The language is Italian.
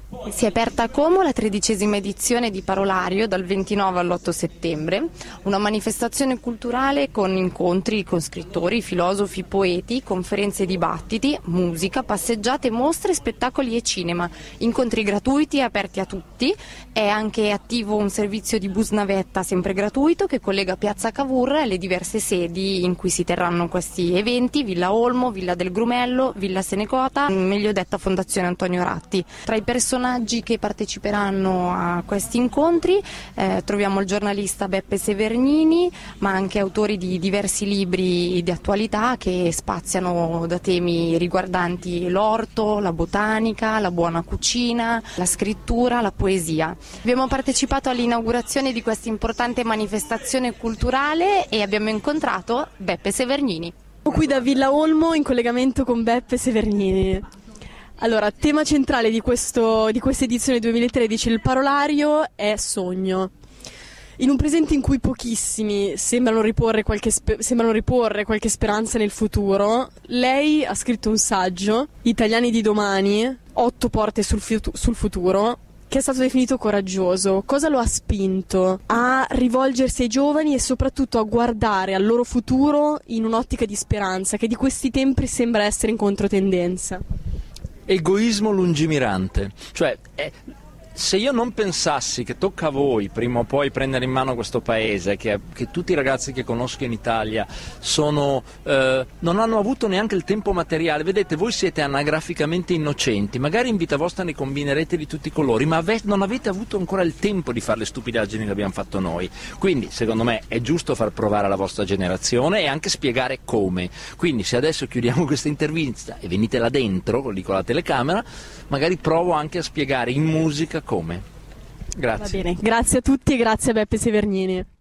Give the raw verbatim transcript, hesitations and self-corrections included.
Si è aperta a Como la tredicesima edizione di Parolario dal ventinove all'otto settembre, una manifestazione culturale con incontri con scrittori, filosofi, poeti, conferenze e dibattiti, musica, passeggiate, mostre, spettacoli e cinema, incontri gratuiti e aperti a tutti. È anche attivo un servizio di bus navetta sempre gratuito che collega Piazza Cavour alle diverse sedi in cui si terranno questi eventi: Villa Olmo, Villa del Grumello, Villa Senecota, meglio detta Fondazione Antonio Ratti. Tra i personaggi che parteciperanno a questi incontri eh, troviamo il giornalista Beppe Severnini, ma anche autori di diversi libri di attualità che spaziano da temi riguardanti l'orto, la botanica, la buona cucina, la scrittura, la poesia. Abbiamo partecipato all'inaugurazione di questa importante manifestazione culturale e abbiamo incontrato Beppe Severnini. Qui da Villa Olmo in collegamento con Beppe Severnini. Allora, tema centrale di, questo, di questa edizione duemilatredici, il Parolario, è sogno. In un presente in cui pochissimi sembrano riporre qualche, spe- sembrano riporre qualche speranza nel futuro, lei ha scritto un saggio, Italiani di domani, otto porte sul, fitu- sul futuro, che è stato definito coraggioso. Cosa lo ha spinto a rivolgersi ai giovani e soprattutto a guardare al loro futuro in un'ottica di speranza, che di questi tempi sembra essere in controtendenza? Egoismo lungimirante, cioè è, se io non pensassi che tocca a voi prima o poi prendere in mano questo paese, che, che tutti i ragazzi che conosco in Italia sono, eh, non hanno avuto neanche il tempo materiale, vedete, voi siete anagraficamente innocenti, magari in vita vostra ne combinerete di tutti i colori, ma ave- non avete avuto ancora il tempo di fare le stupidaggini che abbiamo fatto noi. Quindi secondo me è giusto far provare alla vostra generazione e anche spiegare come. Quindi se adesso chiudiamo questa intervista e venite là dentro lì con la telecamera, magari provo anche a spiegare in musica come. Grazie. Va bene, grazie a tutti e grazie a Beppe Severnini.